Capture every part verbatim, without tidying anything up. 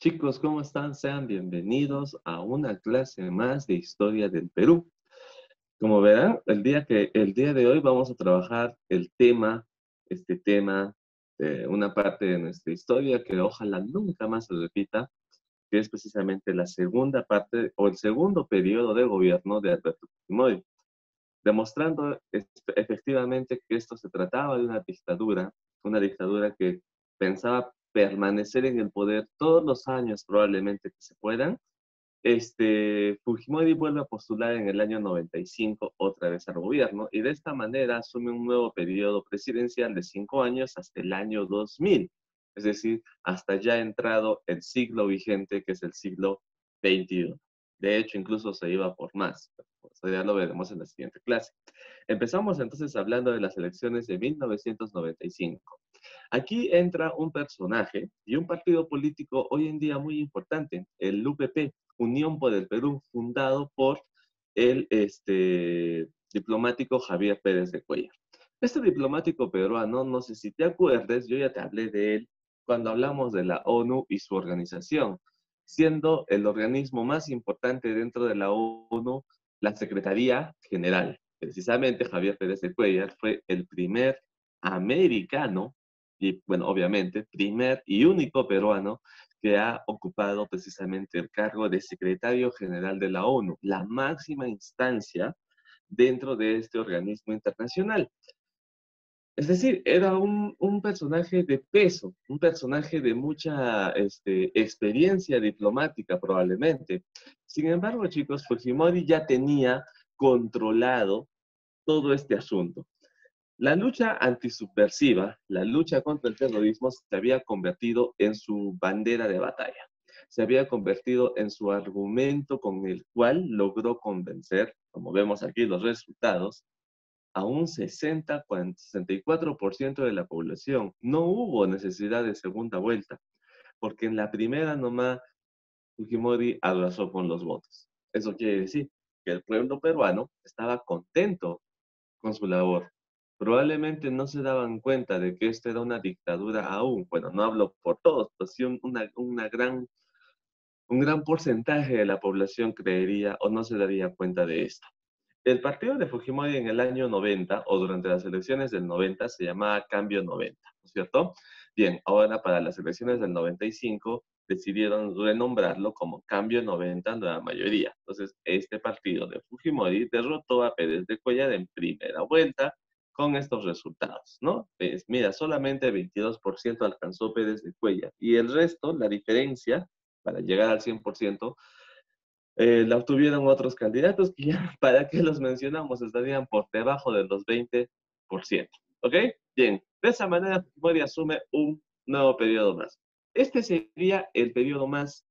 Chicos, ¿cómo están? Sean bienvenidos a una clase más de Historia del Perú. Como verán, el día, que, el día de hoy vamos a trabajar el tema, este tema, de una parte de nuestra historia que ojalá nunca más se repita, que es precisamente la segunda parte o el segundo periodo de gobierno de Alberto Fujimori, demostrando este, efectivamente que esto se trataba de una dictadura, una dictadura que pensaba permanecer en el poder todos los años probablemente que se puedan. Este, Fujimori vuelve a postular en el año noventa y cinco otra vez al gobierno y de esta manera asume un nuevo periodo presidencial de cinco años hasta el año dos mil, es decir, hasta ya entrado el siglo vigente, que es el siglo veintiuno. De hecho, incluso se iba por más. Eso ya lo veremos en la siguiente clase. Empezamos entonces hablando de las elecciones de mil novecientos noventa y cinco. Aquí entra un personaje y un partido político hoy en día muy importante, el U P P, Unión por el Perú, fundado por el este, diplomático Javier Pérez de Cuellar. Este diplomático peruano, no sé si te acuerdes, yo ya te hablé de él cuando hablamos de la ONU y su organización, siendo el organismo más importante dentro de la ONU la Secretaría General. Precisamente Javier Pérez de Cuellar fue el primer americano y, bueno, obviamente, primer y único peruano que ha ocupado precisamente el cargo de secretario general de la ONU, la máxima instancia dentro de este organismo internacional. Es decir, era un, un personaje de peso, un personaje de mucha este, experiencia diplomática probablemente. Sin embargo, chicos, Fujimori ya tenía controlado todo este asunto. La lucha antisubversiva, la lucha contra el terrorismo, se había convertido en su bandera de batalla. Se había convertido en su argumento con el cual logró convencer, como vemos aquí los resultados, a un sesenta, sesenta y cuatro por ciento de la población. No hubo necesidad de segunda vuelta, porque en la primera nomás Fujimori arrasó con los votos. Eso quiere decir que el pueblo peruano estaba contento con su labor. Probablemente no se daban cuenta de que esta era una dictadura aún. Bueno, no hablo por todos, pero sí una, una gran, un gran porcentaje de la población creería o no se daría cuenta de esto. El partido de Fujimori en el año noventa o durante las elecciones del noventa se llamaba Cambio noventa, ¿no es cierto? Bien, ahora para las elecciones del noventa y cinco decidieron renombrarlo como Cambio noventa Nueva Mayoría. Entonces, este partido de Fujimori derrotó a Pérez de Cuellar en primera vuelta con estos resultados, ¿no? Pues mira, solamente veintidós por ciento alcanzó Pérez de Cuellar y el resto, la diferencia, para llegar al cien por ciento, eh, la obtuvieron otros candidatos que ya, ¿para qué los mencionamos? Estarían por debajo de los veinte por ciento. ¿Ok? Bien, de esa manera Fujimori asume un nuevo periodo más. Este sería el periodo más,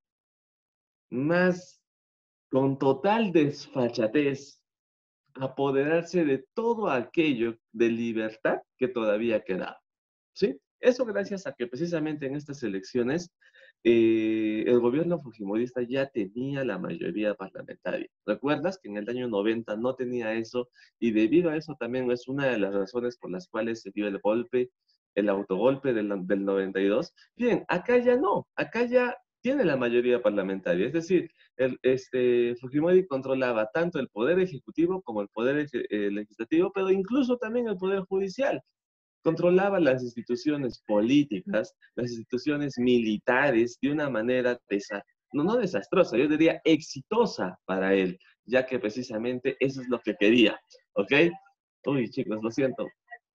más con total desfachatez, apoderarse de todo aquello de libertad que todavía quedaba. ¿Sí? Eso gracias a que precisamente en estas elecciones eh, el gobierno fujimorista ya tenía la mayoría parlamentaria. ¿Recuerdas que en el año noventa no tenía eso? Y debido a eso también es una de las razones por las cuales se dio el golpe, el autogolpe del, del noventa y dos. Bien, acá ya no, acá ya tiene la mayoría parlamentaria. Es decir, el, este, Fujimori controlaba tanto el poder ejecutivo como el poder eh, legislativo, pero incluso también el poder judicial. Controlaba las instituciones políticas, las instituciones militares de una manera desa no, no desastrosa, yo diría exitosa para él, ya que precisamente eso es lo que quería, ¿ok? Uy, chicos, lo siento,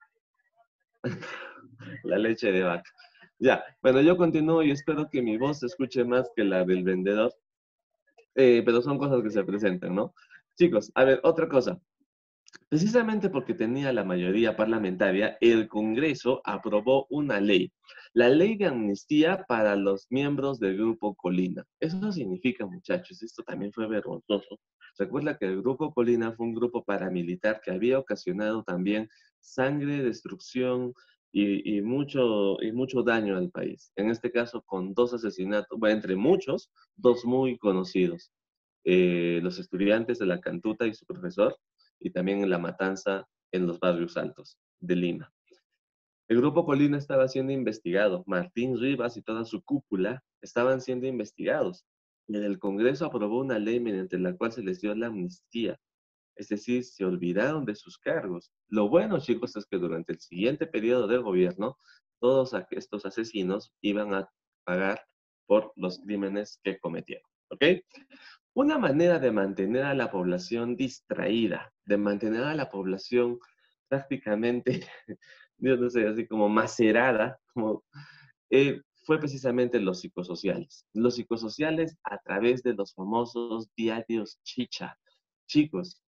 la leche de vaca. Ya, bueno, yo continúo y espero que mi voz se escuche más que la del vendedor, eh, pero son cosas que se presentan, ¿no? Chicos, a ver, otra cosa. Precisamente porque tenía la mayoría parlamentaria, el Congreso aprobó una ley, la ley de amnistía para los miembros del Grupo Colina. Eso no significa, muchachos, esto también fue vergonzoso. Recuerda que el Grupo Colina fue un grupo paramilitar que había ocasionado también sangre, destrucción y, y mucho, y mucho daño al país. En este caso, con dos asesinatos, bueno, entre muchos, dos muy conocidos. Eh, los estudiantes de la Cantuta y su profesor, y también en la matanza en los barrios altos de Lima. El Grupo Colina estaba siendo investigado. Martín Rivas y toda su cúpula estaban siendo investigados. Y el Congreso aprobó una ley mediante la cual se les dio la amnistía. Es decir, se olvidaron de sus cargos. Lo bueno, chicos, es que durante el siguiente periodo del gobierno, todos estos asesinos iban a pagar por los crímenes que cometieron. ¿Ok? Una manera de mantener a la población distraída, de mantener a la población prácticamente, yo no sé, así como macerada, como, eh, fue precisamente los psicosociales. Los psicosociales a través de los famosos diarios chicha. Chicos,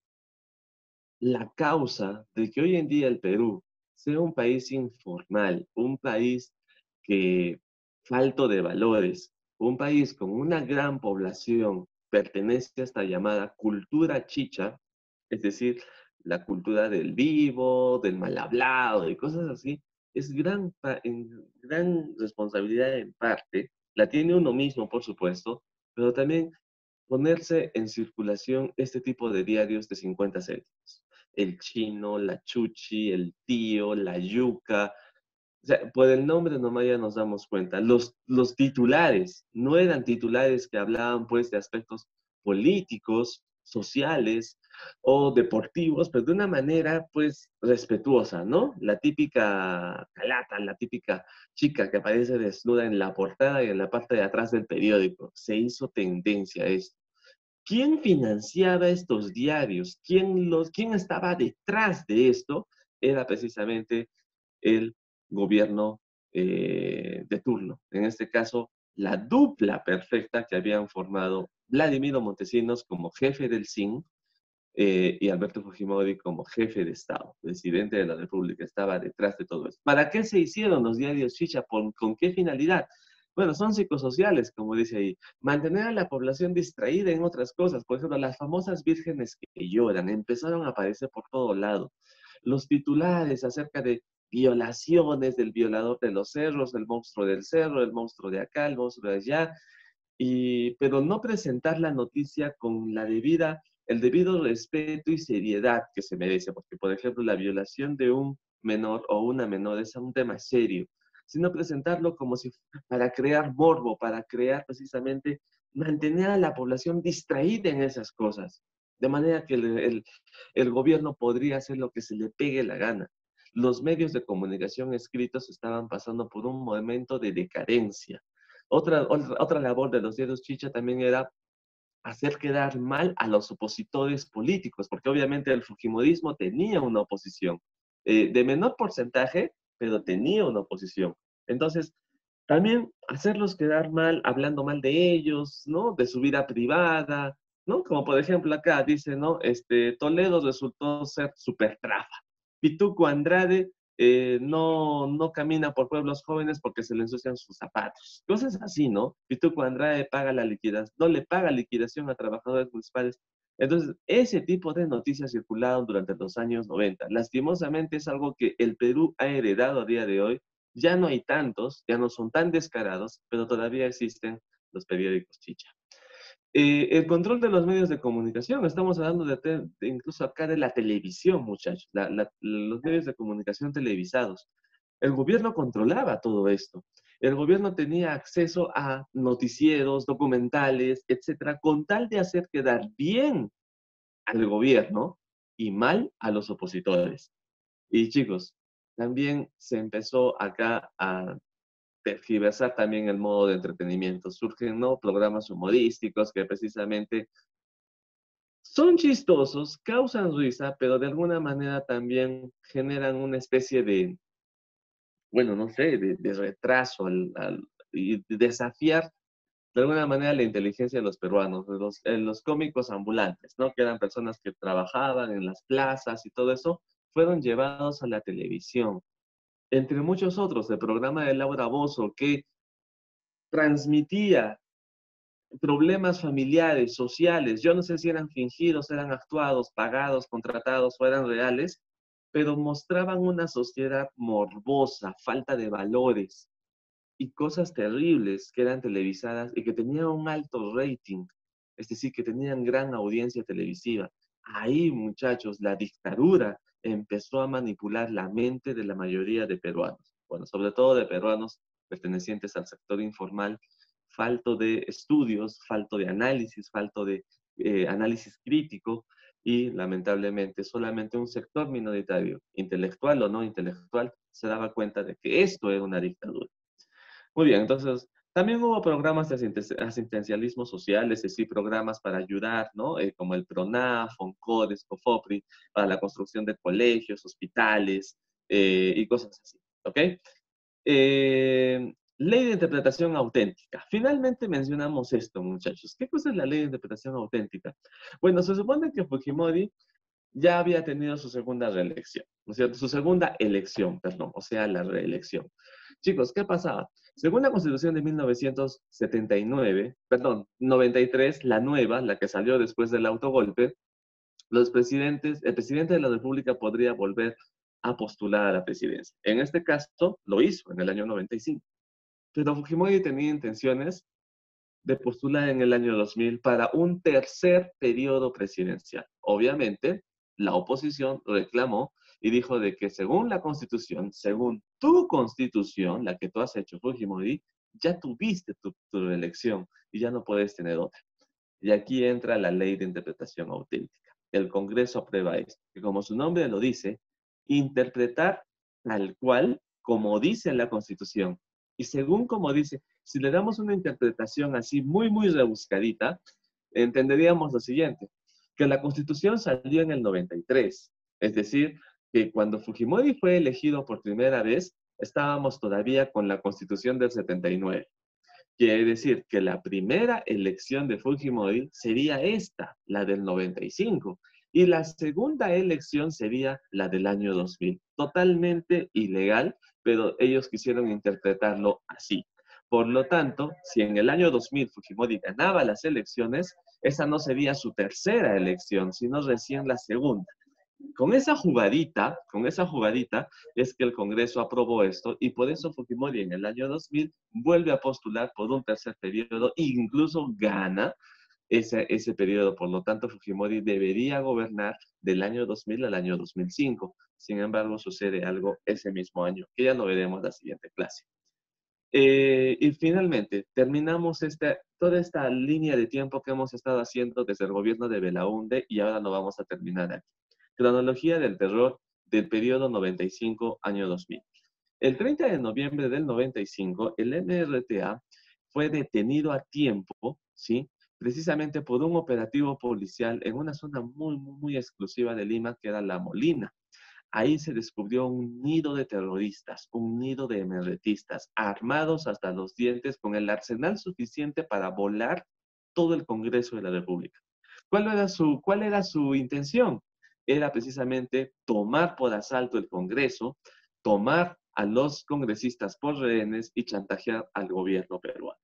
la causa de que hoy en día el Perú sea un país informal, un país que falto de valores, un país con una gran población pertenece a esta llamada cultura chicha, es decir, la cultura del vivo, del mal hablado y cosas así, es gran, en, gran responsabilidad en parte, la tiene uno mismo, por supuesto, pero también ponerse en circulación este tipo de diarios de cincuenta céntimos. El chino, la chuchi, el tío, la yuca. O sea, por el nombre nomás ya nos damos cuenta. Los, los titulares no eran titulares que hablaban pues de aspectos políticos, sociales o deportivos, pero de una manera pues respetuosa, ¿no? La típica calata, la típica chica que aparece desnuda en la portada y en la parte de atrás del periódico. Se hizo tendencia a esto. ¿Quién financiaba estos diarios? ¿Quién, los, quién estaba detrás de esto? Era precisamente el gobierno eh, de turno. En este caso, la dupla perfecta que habían formado Vladimiro Montesinos como jefe del S I N eh, y Alberto Fujimori como jefe de Estado, presidente de la República, estaba detrás de todo esto. ¿Para qué se hicieron los diarios chicha? ¿Con, con qué finalidad? Bueno, son psicosociales, como dice ahí. Mantener a la población distraída en otras cosas. Por ejemplo, las famosas vírgenes que lloran empezaron a aparecer por todo lado. Los titulares acerca de violaciones del violador de los cerros, el monstruo del cerro, el monstruo de acá, el monstruo de allá, y, pero no presentar la noticia con la debida, el debido respeto y seriedad que se merece, porque por ejemplo la violación de un menor o una menor es un tema serio, sino presentarlo como si para crear morbo, para crear precisamente, mantener a la población distraída en esas cosas, de manera que el, el, el gobierno podría hacer lo que se le pegue la gana. Los medios de comunicación escritos estaban pasando por un momento de decadencia. Otra, otra, otra labor de los diarios chicha también era hacer quedar mal a los opositores políticos, porque obviamente el fujimorismo tenía una oposición, eh, de menor porcentaje, pero tenía una oposición. Entonces, también hacerlos quedar mal, hablando mal de ellos, ¿no? De su vida privada, ¿no? Como por ejemplo acá dice, ¿no? Este, Toledo resultó ser súper trafa. Pituco Andrade eh, no, no camina por pueblos jóvenes porque se le ensucian sus zapatos. Cosas así, ¿no? Pituco Andrade paga la liquidación, no le paga liquidación a trabajadores municipales. Entonces, ese tipo de noticias circularon durante los años noventa. Lastimosamente es algo que el Perú ha heredado a día de hoy. Ya no hay tantos, ya no son tan descarados, pero todavía existen los periódicos chicha. Eh, el control de los medios de comunicación, estamos hablando de, te, de incluso acá de la televisión, muchachos, la, la, los medios de comunicación televisados. El gobierno controlaba todo esto. El gobierno tenía acceso a noticieros, documentales, etcétera, con tal de hacer quedar bien al gobierno y mal a los opositores. Y chicos, también se empezó acá a tergiversar también el modo de entretenimiento. Surgen, ¿no?, programas humorísticos que precisamente son chistosos, causan risa, pero de alguna manera también generan una especie de, bueno, no sé, de, de retraso al, al, y desafiar de alguna manera la inteligencia de los peruanos, de los, de los cómicos ambulantes, ¿no? Que eran personas que trabajaban en las plazas y todo eso, fueron llevados a la televisión. Entre muchos otros, el programa de Laura Bozzo, que transmitía problemas familiares, sociales, yo no sé si eran fingidos, eran actuados, pagados, contratados o eran reales, pero mostraban una sociedad morbosa, falta de valores y cosas terribles que eran televisadas y que tenían un alto rating, es decir, que tenían gran audiencia televisiva. Ahí, muchachos, la dictadura empezó a manipular la mente de la mayoría de peruanos. bueno, sobre todo de peruanos pertenecientes al sector informal, falto de estudios, falto de análisis, falto de eh, análisis crítico, y lamentablemente solamente un sector minoritario, intelectual o no intelectual, se daba cuenta de que esto era una dictadura. Muy bien, entonces también hubo programas de asisten- asistencialismo social, es decir, programas para ayudar, ¿no? Eh, como el PRONAF, FONCODES, COFOPRI, para la construcción de colegios, hospitales eh, y cosas así, ¿ok? Eh, ley de interpretación auténtica. Finalmente mencionamos esto, muchachos. ¿Qué cosa es la ley de interpretación auténtica? Bueno, se supone que Fujimori ya había tenido su segunda reelección, ¿no es cierto? Su segunda elección, perdón, o sea, la reelección. Chicos, ¿qué pasaba? Según la Constitución de mil novecientos setenta y nueve, perdón, noventa y tres, la nueva, la que salió después del autogolpe, los presidentes, el presidente de la República podría volver a postular a la presidencia. En este caso, lo hizo en el año noventa y cinco. Pero Fujimori tenía intenciones de postular en el año dos mil para un tercer periodo presidencial. Obviamente, la oposición reclamó y dijo de que según la Constitución, según tu Constitución, la que tú has hecho, Fujimori, ya tuviste tu, tu reelección y ya no puedes tener otra. Y aquí entra la ley de interpretación auténtica. El Congreso aprueba esto, que como su nombre lo dice, interpretar tal cual como dice la Constitución. Y según como dice, si le damos una interpretación así muy, muy rebuscadita, entenderíamos lo siguiente, que la Constitución salió en el noventa y tres, es decir, que cuando Fujimori fue elegido por primera vez, estábamos todavía con la Constitución del setenta y nueve. Quiere decir que la primera elección de Fujimori sería esta, la del noventa y cinco, y la segunda elección sería la del año dos mil. Totalmente ilegal, pero ellos quisieron interpretarlo así. Por lo tanto, si en el año dos mil Fujimori ganaba las elecciones, esa no sería su tercera elección, sino recién la segunda. Con esa jugadita, con esa jugadita es que el Congreso aprobó esto y por eso Fujimori en el año dos mil vuelve a postular por un tercer periodo e incluso gana ese, ese periodo. Por lo tanto, Fujimori debería gobernar del año dos mil al año dos mil cinco. Sin embargo, sucede algo ese mismo año, que ya lo veremos en la siguiente clase. Eh, y finalmente, terminamos esta, toda esta línea de tiempo que hemos estado haciendo desde el gobierno de Belaúnde y ahora lo vamos a terminar aquí. Cronología del terror del periodo noventa y cinco año dos mil. El treinta de noviembre del noventa y cinco, el M R T A fue detenido a tiempo, ¿sí? Precisamente por un operativo policial en una zona muy, muy, muy exclusiva de Lima, que era La Molina. Ahí se descubrió un nido de terroristas, un nido de emerretistas, armados hasta los dientes con el arsenal suficiente para volar todo el Congreso de la República. ¿Cuál era su, cuál era su intención? Era precisamente tomar por asalto el Congreso, tomar a los congresistas por rehenes y chantajear al gobierno peruano.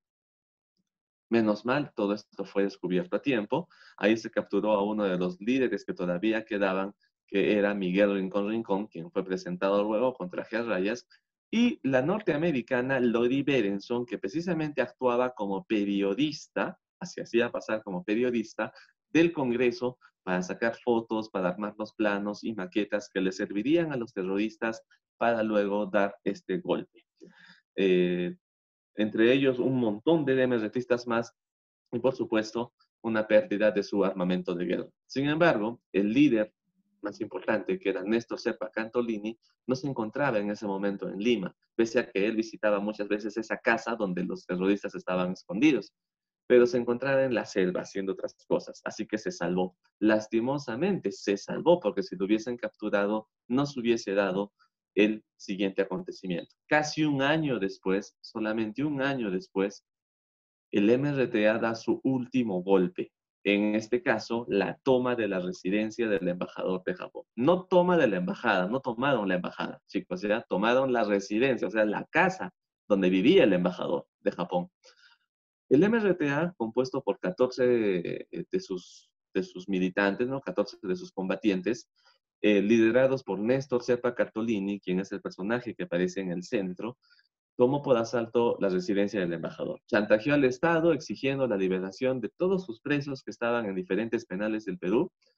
Menos mal, todo esto fue descubierto a tiempo. Ahí se capturó a uno de los líderes que todavía quedaban, que era Miguel Rincón Rincón, quien fue presentado luego con traje a rayas, y la norteamericana Lori Berenson, que precisamente actuaba como periodista, se hacía pasar como periodista del Congreso para sacar fotos, para armar los planos y maquetas que le servirían a los terroristas para luego dar este golpe. Eh, entre ellos un montón de emergentistas más y, por supuesto, una pérdida de su armamento de guerra. Sin embargo, el líder más importante, que era Néstor Serpa Cantolini, no se encontraba en ese momento en Lima, pese a que él visitaba muchas veces esa casa donde los terroristas estaban escondidos, pero se encontraba en la selva haciendo otras cosas, así que se salvó. Lastimosamente se salvó, porque si lo hubiesen capturado, no se hubiese dado el siguiente acontecimiento. Casi un año después, solamente un año después, el M R T A da su último golpe. En este caso, la toma de la residencia del embajador de Japón. No toma de la embajada, no tomaron la embajada, chicos, ya tomaron la residencia, o sea, la casa donde vivía el embajador de Japón. El M R T A, compuesto por catorce de sus, de sus militantes, ¿no? catorce de sus combatientes, eh, liderados por Néstor Serpa Cartolini, quien es el personaje que aparece en el centro, tomó por asalto la residencia del embajador. Chantajeó al Estado exigiendo la liberación de todos sus presos que estaban en diferentes penales del Perú.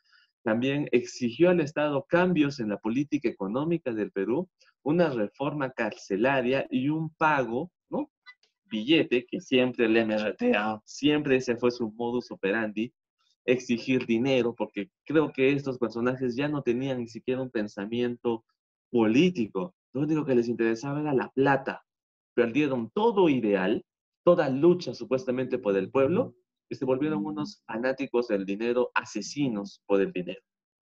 también exigió al Estado cambios en la política económica del Perú, una reforma carcelaria y un pago, ¿no? Billete, que siempre el M R T A, siempre ese fue su modus operandi, exigir dinero, porque creo que estos personajes ya no tenían ni siquiera un pensamiento político. Lo único que les interesaba era la plata. Perdieron todo ideal, toda lucha supuestamente por el pueblo, y se volvieron unos fanáticos del dinero, asesinos por el dinero.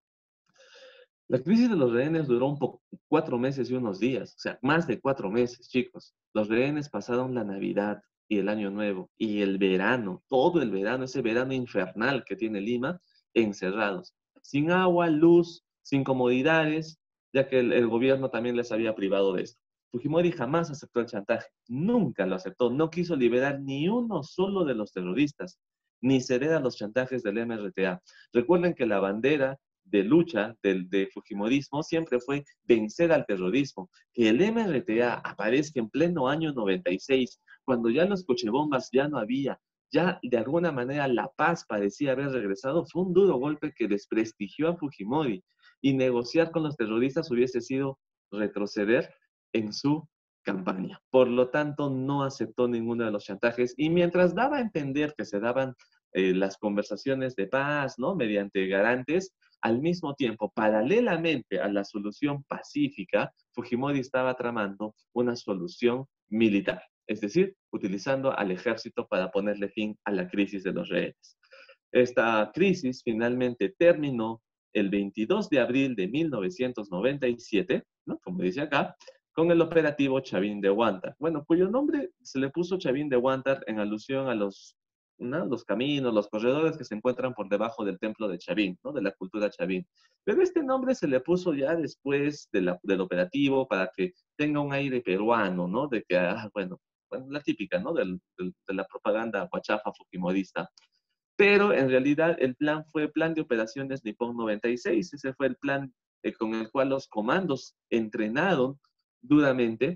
La crisis de los rehenes duró un poco, cuatro meses y unos días, o sea, más de cuatro meses, chicos. Los rehenes pasaron la Navidad y el Año Nuevo y el verano, todo el verano, ese verano infernal que tiene Lima, encerrados, sin agua, luz, sin comodidades, ya que el, el gobierno también les había privado de esto. Fujimori jamás aceptó el chantaje, nunca lo aceptó, no quiso liberar ni uno solo de los terroristas, ni ceder a los chantajes del M R T A. Recuerden que la bandera de lucha del de Fujimorismo siempre fue vencer al terrorismo. Que el M R T A aparezca en pleno año noventa y seis, cuando ya los cochebombas ya no había, ya de alguna manera la paz parecía haber regresado, fue un duro golpe que desprestigió a Fujimori, y negociar con los terroristas hubiese sido retroceder en su campaña. Por lo tanto, no aceptó ninguno de los chantajes, y mientras daba a entender que se daban eh, las conversaciones de paz, ¿no? Mediante garantes, al mismo tiempo, paralelamente a la solución pacífica, Fujimori estaba tramando una solución militar, es decir, utilizando al ejército para ponerle fin a la crisis de los rehenes. Esta crisis finalmente terminó el veintidós de abril de mil novecientos noventa y siete, ¿no? Como dice acá, con el operativo Chavín de Huántar, bueno, cuyo nombre se le puso Chavín de Huántar en alusión a los ¿no? los caminos, los corredores que se encuentran por debajo del templo de Chavín, ¿no? De la cultura Chavín. Pero este nombre se le puso ya después de la, del operativo para que tenga un aire peruano, ¿no? De que, ah, bueno, bueno, la típica, ¿no? Del, del, de la propaganda guachafa fujimorista. Pero en realidad el plan fue Plan de Operaciones Nippon noventa y seis. Ese fue el plan eh, con el cual los comandos entrenaron duramente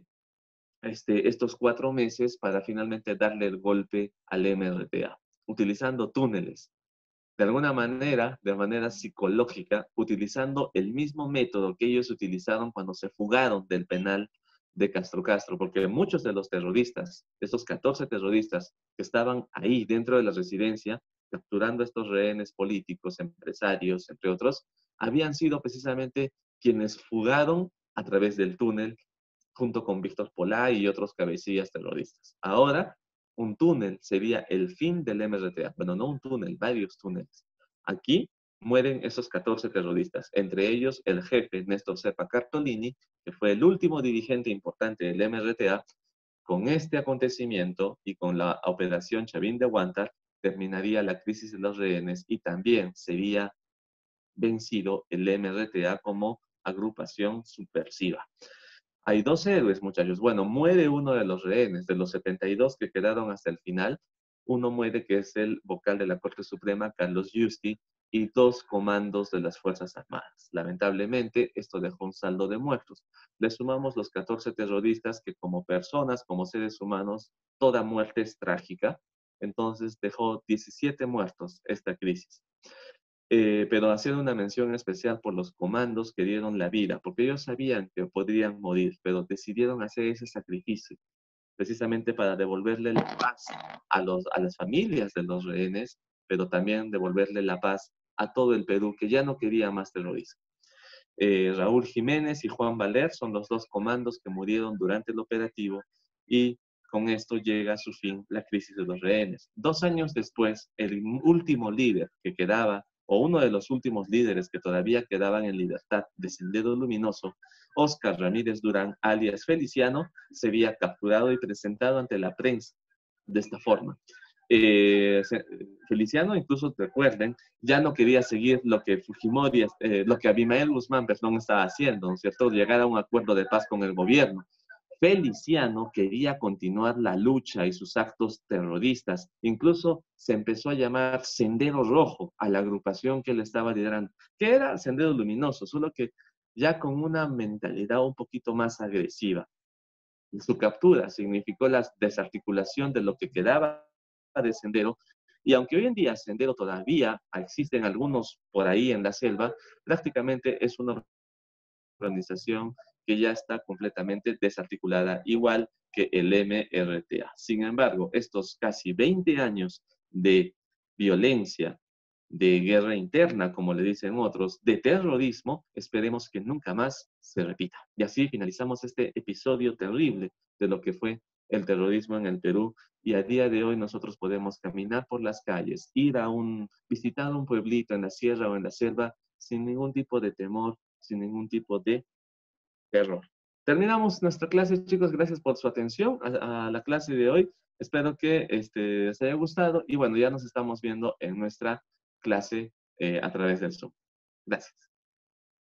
este, estos cuatro meses para finalmente darle el golpe al M R T A, utilizando túneles. De alguna manera, de manera psicológica, utilizando el mismo método que ellos utilizaron cuando se fugaron del penal de Castro Castro, porque muchos de los terroristas, estos catorce terroristas que estaban ahí dentro de la residencia, capturando a estos rehenes políticos, empresarios, entre otros, habían sido precisamente quienes fugaron a través del túnel junto con Víctor Polá y otros cabecillas terroristas. Ahora, un túnel sería el fin del M R T A. Bueno, no un túnel, varios túneles. Aquí mueren esos catorce terroristas, entre ellos el jefe Néstor Serpa Cartolini, que fue el último dirigente importante del M R T A. Con este acontecimiento y con la operación Chavín de Huántar, terminaría la crisis de los rehenes y también sería vencido el M R T A como agrupación subversiva. Hay dos héroes, muchachos. Bueno, muere uno de los rehenes, de los setenta y dos que quedaron hasta el final. Uno muere, que es el vocal de la Corte Suprema, Carlos Yusti, y dos comandos de las Fuerzas Armadas. Lamentablemente, esto dejó un saldo de muertos. Le sumamos los catorce terroristas que como personas, como seres humanos, toda muerte es trágica. Entonces dejó diecisiete muertos esta crisis. Eh, pero hacer una mención especial por los comandos que dieron la vida, porque ellos sabían que podrían morir, pero decidieron hacer ese sacrificio, precisamente para devolverle la paz a, los, a las familias de los rehenes, pero también devolverle la paz a todo el Perú, que ya no quería más terrorismo. Eh, Raúl Jiménez y Juan Valer son los dos comandos que murieron durante el operativo, y con esto llega a su fin la crisis de los rehenes. Dos años después, el último líder que quedaba, o uno de los últimos líderes que todavía quedaban en libertad de Sendero Luminoso, Óscar Ramírez Durán, alias Feliciano, se había capturado y presentado ante la prensa de esta forma. Eh, Feliciano, incluso recuerden, ya no quería seguir lo que Fujimori, eh, lo que Abimael Guzmán, perdón, estaba haciendo, ¿no es cierto? Llegar a un acuerdo de paz con el gobierno. Feliciano quería continuar la lucha y sus actos terroristas. Incluso se empezó a llamar Sendero Rojo a la agrupación que él estaba liderando, que era Sendero Luminoso, solo que ya con una mentalidad un poquito más agresiva. Su captura significó la desarticulación de lo que quedaba de Sendero Y aunque hoy en día Sendero todavía existen algunos por ahí en la selva, prácticamente es una organización que ya está completamente desarticulada, igual que el M R T A. Sin embargo, estos casi veinte años de violencia, de guerra interna, como le dicen otros, de terrorismo, esperemos que nunca más se repita. Y así finalizamos este episodio terrible de lo que fue el terrorismo en el Perú. Y a día de hoy nosotros podemos caminar por las calles, ir a un, visitar un pueblito en la sierra o en la selva sin ningún tipo de temor, sin ningún tipo de terror. Terminamos nuestra clase, chicos. Gracias por su atención a, a la clase de hoy. Espero que este, les haya gustado y bueno, ya nos estamos viendo en nuestra clase eh, a través del Zoom. Gracias.